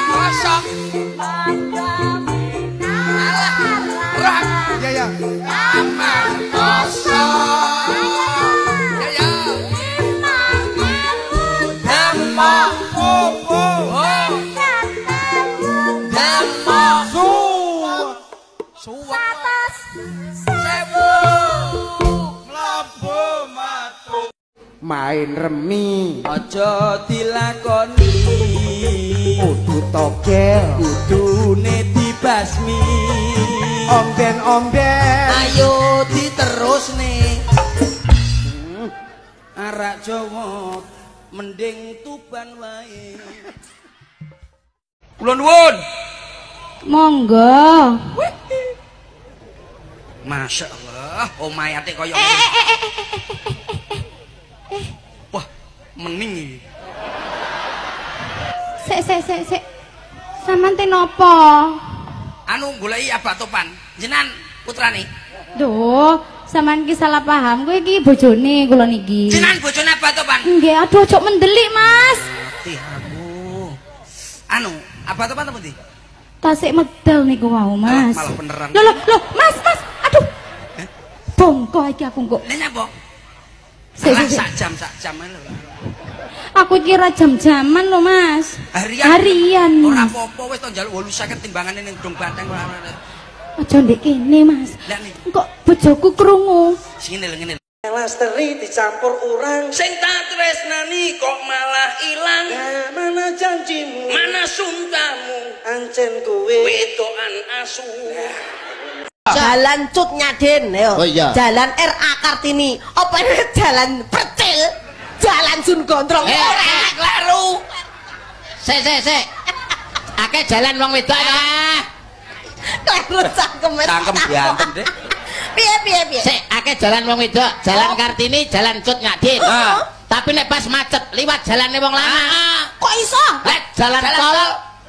kosong. Alah, Ya ya. kamar kosong. Ya ya. Demok opo. Demok suwek. Sewu. Mlebu metu. Main remi, Aja dilakoni. kudu togel, Kudune dibasmi. omben-omben. Ayo diterusne. Arak Jawa mending Tuban wae. Kula nuwun. Monggo. Masya Allah, omahe ate kaya ngene. Wah, mening iki. Sik. Sampeyan te napa? Anu goleki Abah Topan. Jenengan putrane. Duh, sampeyan ki salah paham. Kowe iki bojone kula niki. Jenengan bojone Abah Topan. Nggih, aduh ojo mendelik, Mas. Mati aku. Anu, Abah Topan apa ndi? Tasik medal niku wau, Mas. Malah beneran. Loh, Mas. Aduh. Bongko iki aku kok. Lah nyapa? Sik. Sak jam lho. Aku kira jam-jaman lho, Mas. Harian. Ora Mas. apa-apa wis to njaluk 850 timbangane ning Dong Banteng ora. Aja ndek kene, Mas. Lah nih, Kok bojoku krungu. sing ngene lho. Lasteri dicampur urang. Sing tak tresnani kok malah ilang. Nah, mana janjimu? Mana suntamu? Ancen kowe. Wedokan asu. Jalan Cut Nyaden, yo. Oh, iya. Jalan RA Kartini. Apa ini jalan Percil? Jalan Sun Gondrong. Kleru. Sik. Akeh jalan wong wedok ah. Kleru cangkem. Cangkem diantem, Dik. Piye? Sik, akeh jalan wong wedok, jalan Kartini, jalan Cut Nyadin. Tapi nek pas macet liwat jalane wong lanang. Kok iso? Lek jalan tol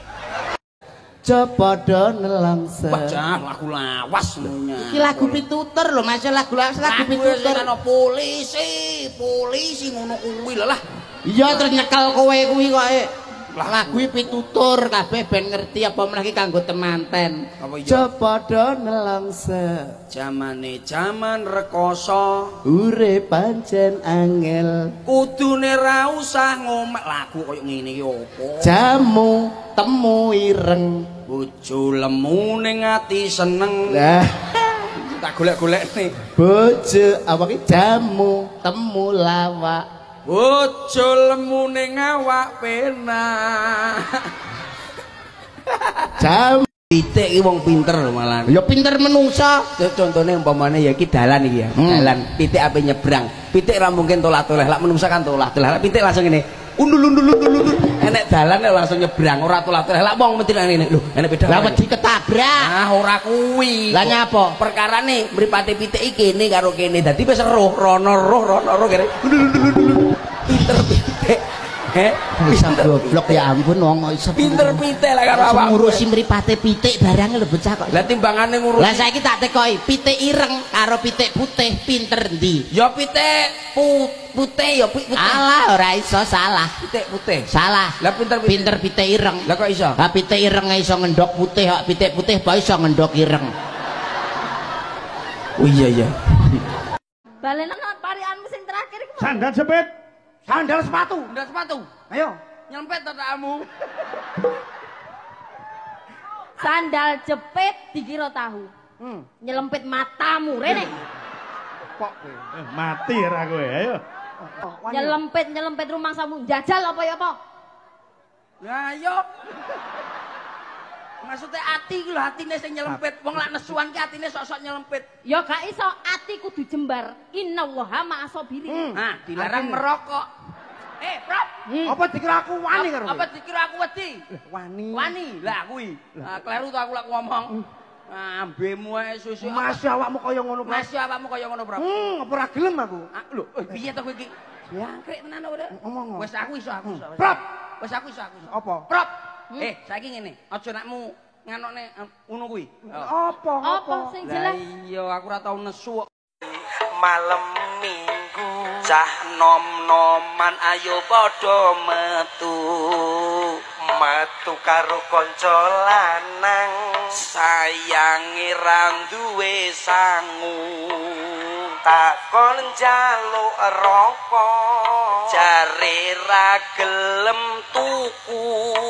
Cepada nelangsa. Wajah lagu lawas semuanya. iki lagu pitutur lho, Mas, lagu pitutur. Ana polisi ngono kuwi lho lah. Iya terus nyekel kowe kuwi kok. Lagu pitutur kabeh ben ngerti apa meneh kanggo temanten. Apa iya? Cepada nelangsa. Jamane jaman rekoso, Urip pancen angel. kudune ra usah ngomek lagu koyo ngene iki opo? Jamu temu ireng. Bojo lemu ning ati seneng. Lah, Tak golek-golek nih. bojo apa ki jamu temu lawak. Bojo lemu ning awak penak. Jamu Pitik iki wong pinter lho malah. Ya pinter menungsa. Contohnya umpamane ya iki dalan iki ya. Dalan pitik ape nyebrang. Pitik ra mungkin tolak-toleh. Lak menungsa kan tolak-toleh. Lak pitik langsung ngene. Undul. Enek dalan langsung nyebrang ora tolak-toleh. Lak wong mesti ngene. Lho, enek beda. Lah wedi ketabrak. Ah ora kuwi. Lah nyapa? Perkarane mripate pitik iki kene karo kene. Dadi wis roh kene. Pinter pitik. Bisa goblok ya ampun wong kok iso Pinter pitik lah karo awak. ngurusi mripate pitik barang lho bocah kok. Lah timbangane ngurus. Lah saiki tak tekoki, pitik ireng karo pitik putih pinter ndi? Ya pitik putih ya putih. Alah ora iso salah. Pitik putih. Salah. Lah Pinter pitik ireng. Lah kok iso? Lah pitik ireng iso ngendhok putih kok pitik putih kok iso ngendhok ireng. Oh iya. Balenan parianmu sing terakhir iku. sandal jepit. Sandal sepatu. Ayo, nyelempet tamu. Sandal jepit dikira tahu. Nyelempit matamu rene. Kok mati ra kowe, ayo. Nyelempit rumangsamu jajal apa ya apa? Lah ayo. Maksudnya ati iki lho, atine sing nyelempit. Wong lak nesuan ki atine sok-sok nyelempit. Ya gak iso, ati kudu jembar. Innallaha ma'as-sabirin. Nah, dilarang merokok. Prap. Apa dikira aku wani karo? Apa dikira aku wedi? Wani. Lah kuwi. Kleru to aku lak ngomong. Ambemu ae susu. Masih awakmu kaya ngono, Bro. Masih awakmu kaya ngono, Bro. Apa ora gelem aku? Lho, piye to kowe iki? Jangkrik tenan ora? Ngomong. Wis aku iso. Prap. Wis aku iso. Apa? Prap. Saiki ngene, aja nakmu nganokne ngono kuwi. Apa? Sing Lah jelas. iya, aku ora tau nesu. Malam Minggu. Cah nom-noman ayo padha metu metu karo kanca lanang sayange ra duwe sangu takon njaluk rokok jare ra gelem tuku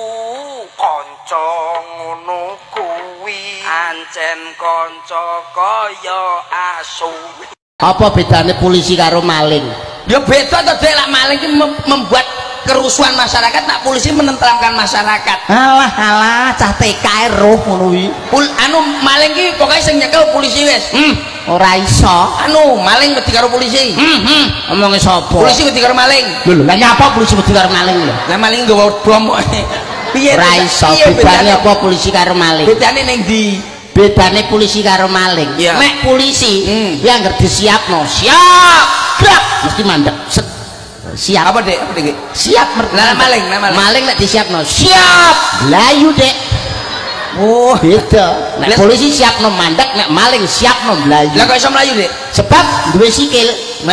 kanca ngono kuwi ancen kanca kaya asu. Apa bedane polisi karo maling? Ya beda to Dek, lak maling ki membuat kerusuhan masyarakat, nak polisi menenteramkan masyarakat. Alah cah TK roh ngono kuwi. Anu maling ki pokoke sing nyekel polisi wis. Ora iso. Anu maling wedi karo polisi. Omonge sapa? Polisi wedi karo maling. Lho, lah nyapa polisi wedi karo maling lho? Lah maling nggawa bom. Piye? Ora iso. Bedane apa polisi karo maling? Bedane ning ndi? Bedane polisi karo maling. Ya. Nek polisi ya anggere disiapno, siap. Gerak mesti mandek. Set. Siap. Apa Dek? Apa Dek? Siap. Lah maling, Maling nek disiapno, siap. Layu Dek. Oh, beda. Nek polisi siapno mandek, nek maling siapno mlayu. Lah kok iso mlayu Dek? Sebab duwe sikil.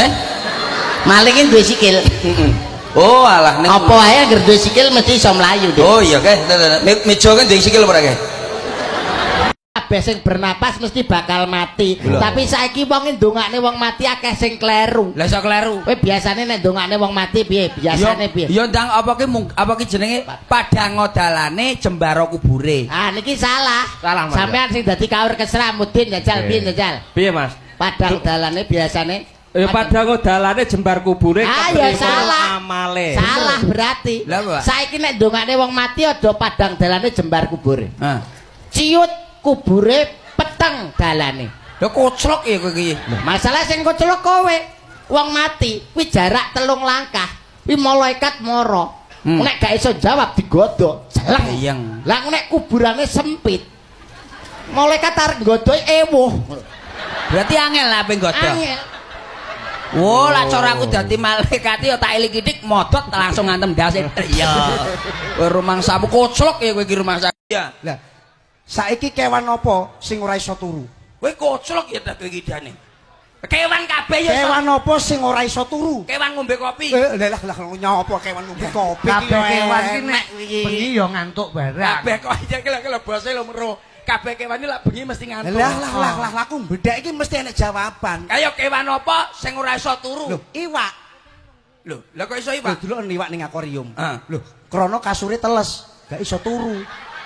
Maling duwe sikil. Oh alah ning apa ae anggere duwe sikil mesti iso mlayu Dek. Oh iya guys, meja kan duwe sikil ora guys? Kabeh sing bernapas mesti bakal mati. Tapi saiki wong ndongakne wong mati akeh sing kleru. Lah iso kleru. Kowe biasane nek ndongakne wong mati piye? Biasane piye? Ya ndang apa ki jenenge padang dalane jembaro kubure. Ah niki salah. Salah, Mas. Sampean sing dadi kaur kesramudin jajal piye jajal? Piye Mas? Padang dalane biasane Ya padang dalane jembar kubure ya salah. amale. Salah berarti. Lah, Pak. Saiki nek ndongakne wong mati aja padang dalane jembar kubure. Heeh. Ciut kubure peteng dalane. Lha koclok ya kowe iki. Masalah sing koclok kowe. Wong mati kuwi jarak 3 langkah. Kuwi malaikat mara. Nek gak iso jawab digodhog. Jeleng. Iyeng. Lah nek kuburane sempit. Malaikat arep nggodhog ewuh. Berarti angel lah ping godho. Angel. Oh, lah cara aku dadi malaikat ya tak eling titik modot langsung ngantem ndase. Iya. Kowe rumangsamu koclok ya kowe iki rumangsa. Ya. Lah, saiki kewan apa sing ora iso turu? Kowe koclok ya tak kidane. Kewan kabeh ya. Kewan apa sing ora iso turu? Kewan ngombe kopi. Lah nyapa kewan ngombe kopi iki Kabeh yo kewan ki enek nek bengi ya ngantuk barang. Kabeh kok aja kelo basa lho mero. Kabeh kewan iki lak bengi mesti ngantuk. Lah aku mbedhek iki mesti enek jawaban. Kaya kewan apa sing ora iso turu? Lho, iwak. Lho, lah kok iso Lho, iwak? delok iwak ning akuarium. Heeh. Lho, krana kasure teles, gak iso turu.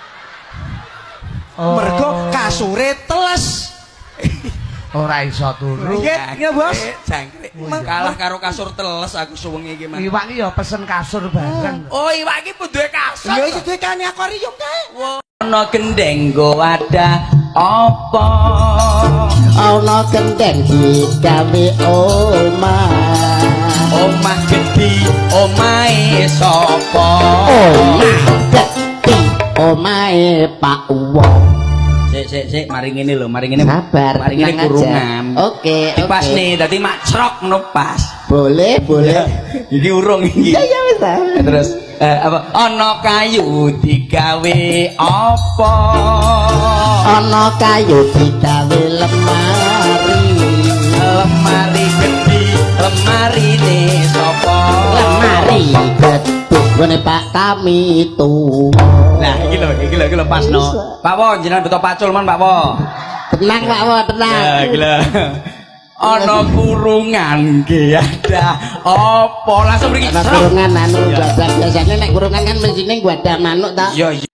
Oh. Mergo kasure teles. Ora iso turu. Iya, Bos. Jangkrik. Kalah karo kasur teles aku suwengi iki, Mas. Iwak ki ya pesen kasur bareng. Oh, iwak iki pun duwe kasur. Lho, iki duwe kane akuarium kae. Ana gendeng go ada apa? Ana gendeng digawe omah. Omah gedhi, omahe sapa? Omah gedhi, omahe Pak Wong. Sik, mari ngene lho, mari ngene. Sabar, mari ngene tenang aja. kurungan. Oke, Pas oke. nih, dadi macrok ngono pas. Boleh. Iki urung iki. Ya wis. Terus apa? Ana kayu digawe apa? Ana kayu digawe lemari. Lemari gedhi, lemarine sapa? Lemari gedhe ngene Pak kami tuwa. Nah, iki lho pasno. Pak Wo, jenengan beto pacul men Pak Wo. Tenang Pak Wo, tenang. Ya, gila. Ana kurungan ge ada apa? Langsung mriki. Ana kurungan anu gwadah biasane nek kurungan kan mestine gwadah manuk ta. Iya.